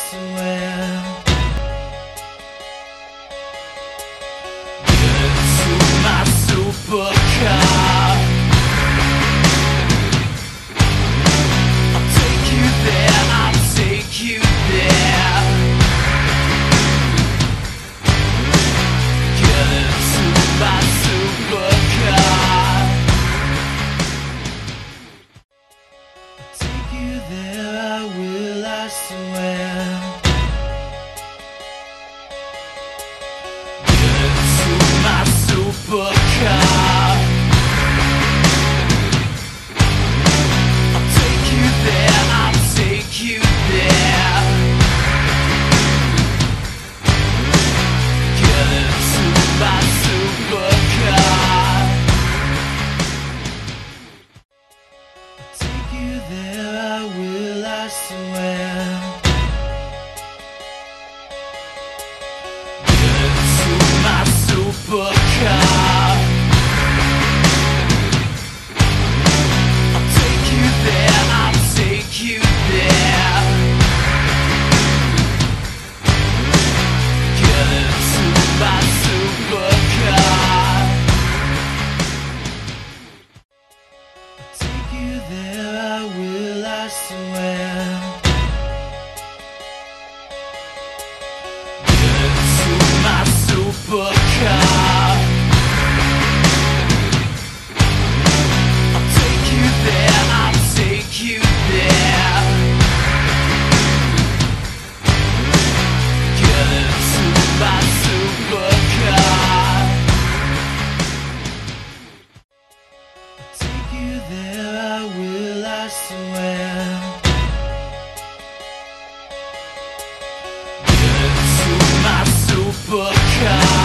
swear. Into my supercar, I'll take you there, I'll take you there. Get into my supercar, I'll take you there, I will, I swear. My supercar, I'll take you there, I'll take you there. Get into my supercar, I'll take you there, I will, I swear. My supercar, I'll take you there, I'll take you there. Get into my supercar, I'll take you there, I will, I swear. My supercar, I'll take you there, I'll take you there. Get into my supercar, I'll take you there, I will, I swear. My supercar,